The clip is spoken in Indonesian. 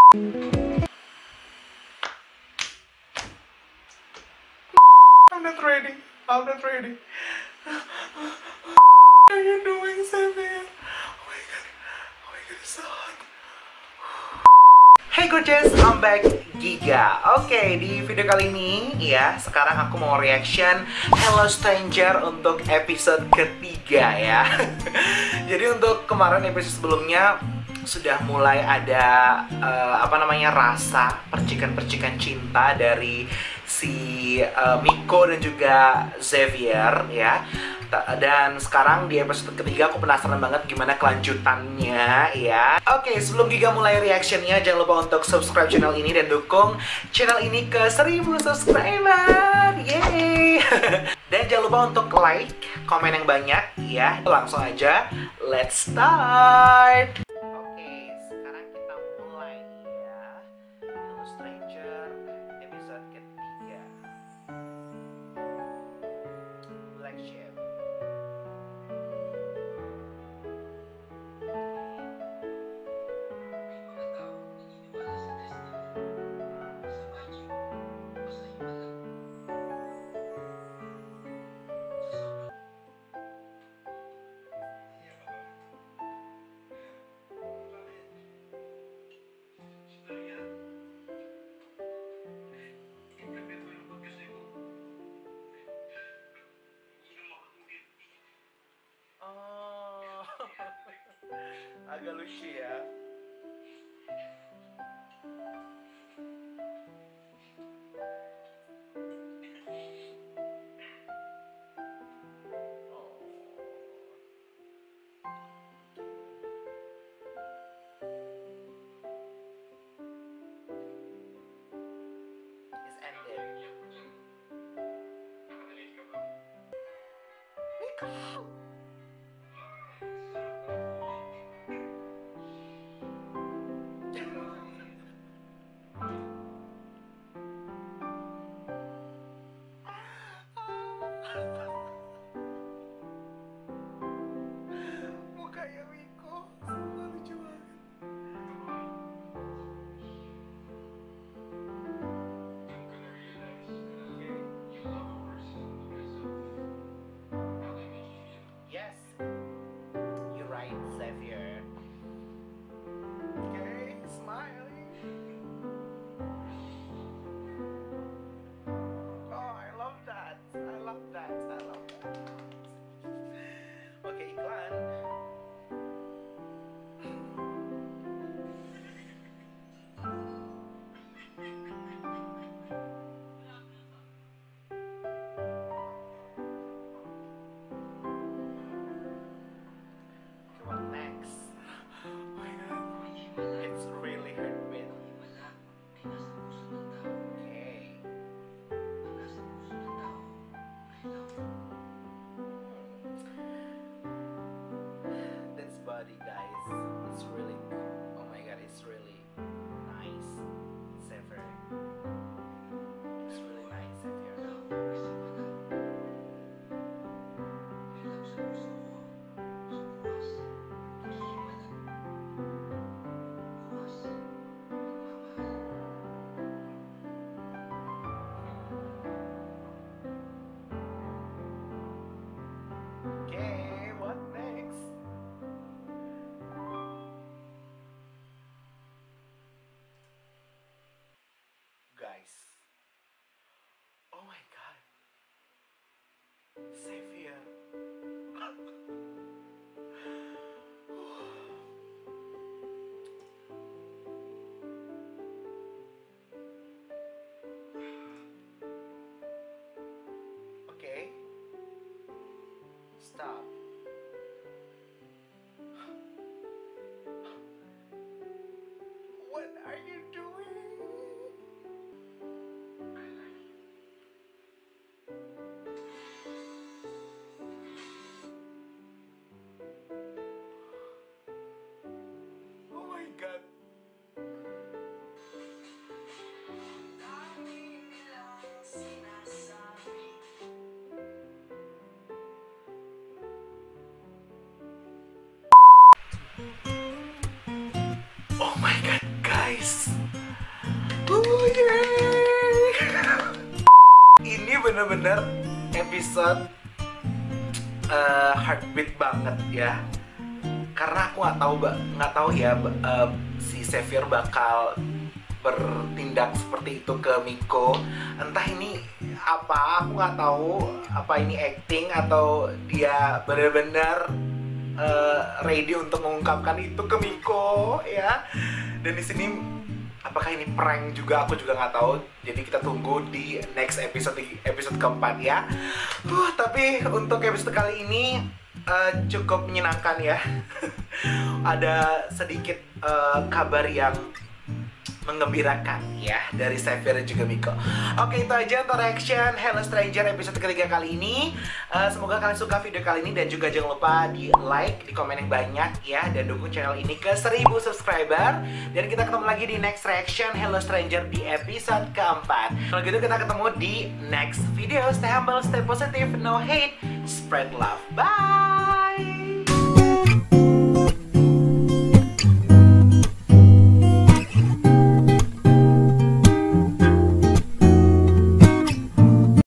I'm not ready. I'm not ready. What are you doing, Xavier? Oh my god. Oh my god, it's so hot. Hey gorgeous, I'm back, Giga. Oke, di video kali ini ya, sekarang aku mau reaction Hello Stranger untuk episode ketiga ya. Jadi untuk kemarin episode sebelumnya sudah mulai ada rasa percikan-percikan cinta dari si Miko dan juga Xavier ya. Dan sekarang di episode ketiga aku penasaran banget gimana kelanjutannya ya. Oke, sebelum Giga mulai reactionnya, jangan lupa untuk subscribe channel ini dan dukung channel ini ke 1000 subscriber. Yeay. Dan jangan lupa untuk like, komen yang banyak ya. Langsung aja, let's start. Oke, sekarang kita mulai ya. Hello Stranger episode ketiga. Black Sheep. Oh, agak lucu ya. It's ended. Miko. Mukanya Miko semua lucu banget. Yes, you're right, Xavier. Okay, smiling. Oh, I love that. I love that. I love that. Okay, iklan. Okay, what next? Oh my god. It's really heartbeat. Okay. That's body, guys. It's really, oh my god, it's really nice. Xavier. It's really nice, Xavier. Okay, what next? Guys. Oh my god. Xavier. Okay. Stop. What are you doing? Oh my god. Oh my god, guys. bener-bener episode heartbeat banget ya. Karena aku nggak tahu ya si Xavier bakal bertindak seperti itu ke Miko. Entah ini apa, aku nggak tahu apa ini acting atau dia benar-benar ready untuk mengungkapkan itu ke Miko ya. Dan di sini apakah ini prank juga, aku juga nggak tahu. Jadi kita tunggu di next episode, di episode keempat ya. Tapi untuk episode kali ini cukup menyenangkan ya. Ada sedikit kabar yang mengembirakan ya dari Xavier dan juga Miko. Oke, itu aja untuk reaction Hello Stranger episode ketiga kali ini. Semoga kalian suka video kali ini dan juga jangan lupa di like, di komen yang banyak ya, dan dukung channel ini ke 1000 subscriber. Dan kita ketemu lagi di next reaction Hello Stranger di episode keempat. Kalau gitu kita ketemu di next video. Stay humble, stay positive, no hate, spread love. Bye.